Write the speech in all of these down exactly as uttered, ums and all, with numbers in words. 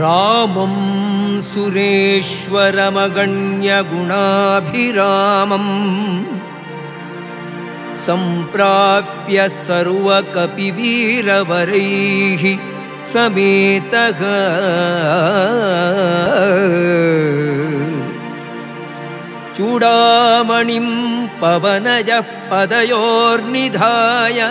रामं सुरेश्वरमगण्यगुणाभिरामं सम्प्राप्य सर्वकपिवीरवरैः समेतः चूडामणिं पवनजः पदयोर्निधाय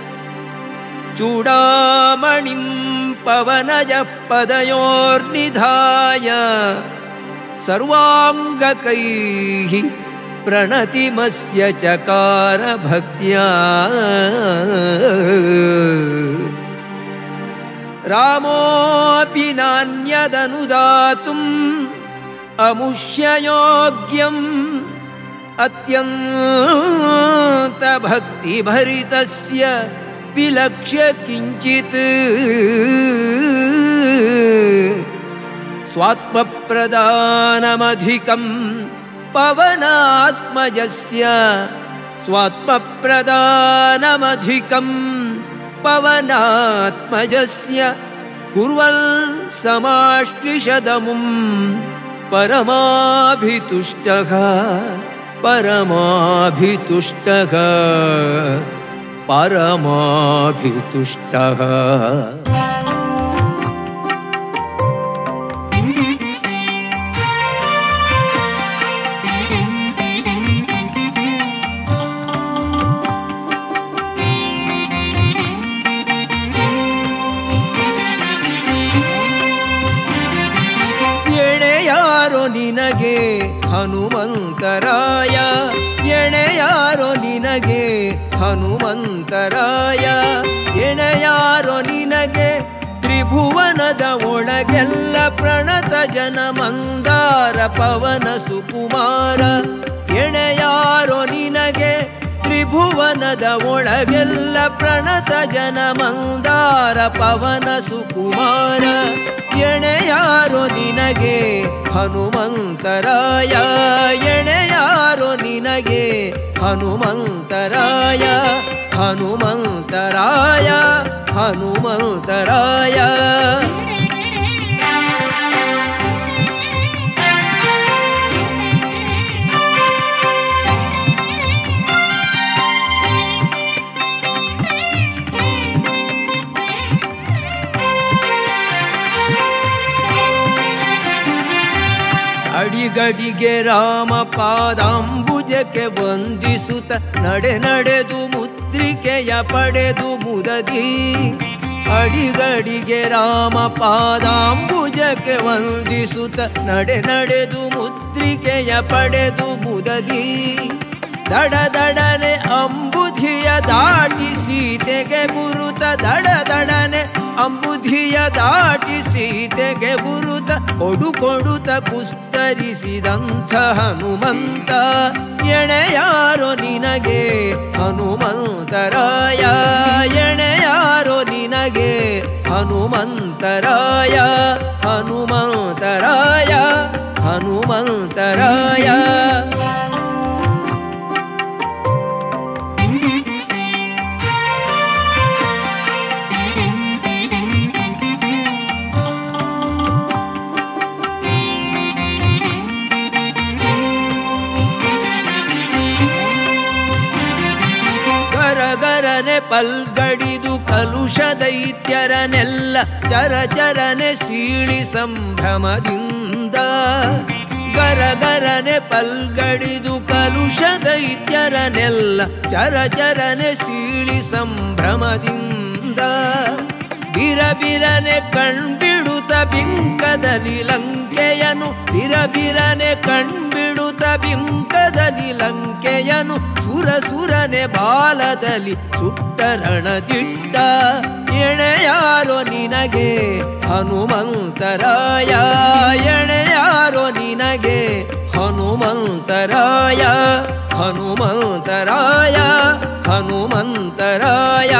चूडामणिं पवनजः पदयोर्निधाय सर्वाङ्गकैः प्रणतिमस्य चकार भक्त्या रामोऽपि नान्यदनुदातुम् अमुष्ययोग्यम् अत्यन्तभक्तिभरितस्य विलक्ष्य किञ्चित् स्वात्मप्रदानमधिकं पवनात्मजस्य स्वात्मप्रदानमधिकं पवनात्मजस्य कुर्वन् समाश्लिषदमुं परमाभितुष्टः परमाभितुष्टः परमाभितुष्टः। ಎಣೆಯಾರೋ ನಿನಗೆ ಹನುಮಂತರಾಯ ಎಣೆಯಾರೋ ನಿನಗೆ ಹನುಮಂತರಾಯ ಎಣೆಯಾರೋ ನಿನಗೆ ತ್ರಿಭುವನದ ಒಳಗೆಲ್ಲ ಪ್ರಣತ ಜನ ಮಂದಾರ ಪವನ ಸುಕುಮಾರ ಎಣೆಯಾರೋ ನಿನಗೆ ತ್ರಿಭುವನದ ಒಳಗೆಲ್ಲ ಪ್ರಣತ ಜನ ಮಂದಾರ ಪವನ ಸುಕುಮಾರ ಎಣೆಯಾರೋ ನಿನಗೆ ಹನುಮಂತರಾಯ ಎಣೆಯಾರೋ ನಿನಗೆ ಹನುಮಂತರಾಯ ಹನುಮಂತರಾಯ ಹನುಮಂತರಾಯ ಅಡಿಗಡಿಗೆ ರಾಮ ಪಾದಾಂಬುಜಕ್ಕೆ ವಂದಿಸುತ್ತ ನಡೆ ನಡೆದು ಮುದ್ರಿಕೆಯ ಪಡೆದು ಮುದದಿ ಅಡಿಗಡಿಗೆ ರಾಮ ಪಾದಾಂಬುಜಕ್ಕೆ ವಂದಿಸುತ್ತ ನಡೆ ನಡೆದು ಮುದ್ರಿಕೆಯ ಪಡೆದು ಮುದದಿ ದಡ ದಡನೆ ಅಂಬುಧಿಯ ದಾಟಿ ಸೀತೆಗೆ ಗುರುತ ದಡ ದಡನೆ ಅಂಬುಧಿಯ ದಾಟಿ ಸೀತೆಗೆ ಗುರುತ ಕೊಡು ಕೊಡುತ ಪುಸ್ತರಿಸಿದಂಥ ಹನುಮಂತ ಎಣೆಯಾರೋ ನಿನಗೆ ಹನುಮಂತರಾಯ ಎಣೆಯಾರೋ ನಿನಗೆ ಹನುಮಂತರಾಯ ಹನುಮಂತರಾಯ ಹನುಮಂತರಾಯ ಗರಗರನೆ ಪಲ್ಗಡಿದು ಕಲುಷ ದೈತ್ಯರನೆಲ್ಲ ಚರಚರನೆ ಸೀಳಿ ಸಂಭ್ರಮದಿಂದ ಗರಗರನೆ ಪಲ್ಗಡಿದು ಕಲುಷ ದೈತ್ಯರನೆಲ್ಲ ಚರಚರನೆ ಸೀಳಿ ಸಂಭ್ರಮದಿಂದ ಬಿರಬಿರನೆ ಕಣ್ಬಿಡುತ್ತ ಬಿಂಕದಲ್ಲಿ ಲಂಕೆಯನು ಬಿರಬಿರನೆ ಕಣ್ಬಿಡುತ್ತ ಬಿಂಕದಲ್ಲಿ ಲಂಕೆಯನು ಸುರ ಸುರನೆ ಬಾಲದಲ್ಲಿ ಸುಟ್ಟರಣದಿಟ್ಟ ಎಣೆಯಾರೋ ನಿನಗೆ ಹನುಮಂತರಾಯ ಎಣೆಯಾರೋ ನಿನಗೆ ಹನುಮಂತರಾಯ ಹನುಮಂತರಾಯ ಹನುಮಂತರಾಯ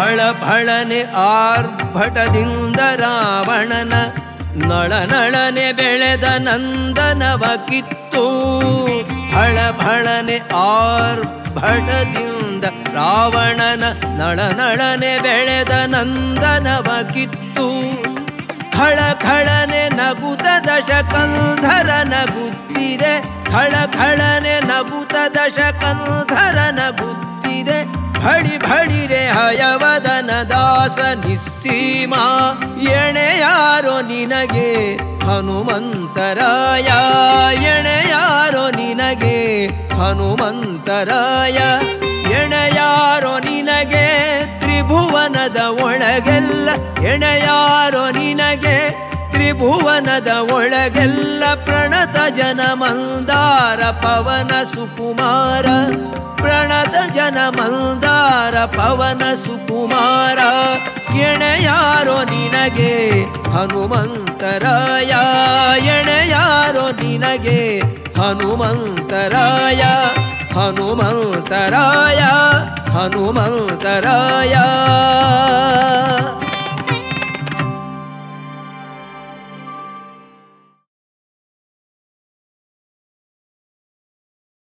ಫಳಫಳನೆ ಆರ್ಭಟದಿಂದ ರಾವಣನ ನಳನಳನೆ ಬೆಳೆದ ನಂದನವ ಕಿತ್ತು ಫಳಫಳನೆ ಆರ್ಭಟದಿಂದ ರಾವಣನ ನಳನಳನೆ ಬೆಳೆದ ನಂದನವ ಕಿತ್ತು ಖಳಖಳನೆ ನಗುತ ದಶಕಂಧರನ ಗುತ್ತಿದೆ ಖಳಖಳನೆ ನಗುತ ದಶಕಂಧರನ ಗುತ್ತಿದೆ ಭಳಿ ಭಳಿರೆ ಹಯವದನ ದಾಸ ನಿಸ್ಸೀಮ ಎಣೆಯಾರೋ ನಿನಗೆ ಹನುಮಂತರಾಯ ಎಣೆಯಾರೋ ನಿನಗೆ ಹನುಮಂತರಾಯ ಎಣೆಯಾರೋ ನಿನಗೆ ತ್ರಿಭುವನದ ಒಳಗೆಲ್ಲ ಎಣೆಯಾರೋ ನಿನಗೆ ತ್ರಿಭುವನದ ಒಳಗೆಲ್ಲ ಪ್ರಣತ ಜನ ಮಂದಾರ ಪವನ ಸುಕುಮಾರ ಪ್ರಣತ ಜನ ಮಂದಾರ ಪವನ ಸುಕುಮಾರ ಎಣೆಯಾರೋ ನಿನಗೆ ಹನುಮಂತರಾಯ ಎಣೆಯಾರೋ ನಿನಗೆ ಹನುಮಂತರಾಯ ಹನುಮಂತರಾಯ ಹನುಮಂತರಾಯ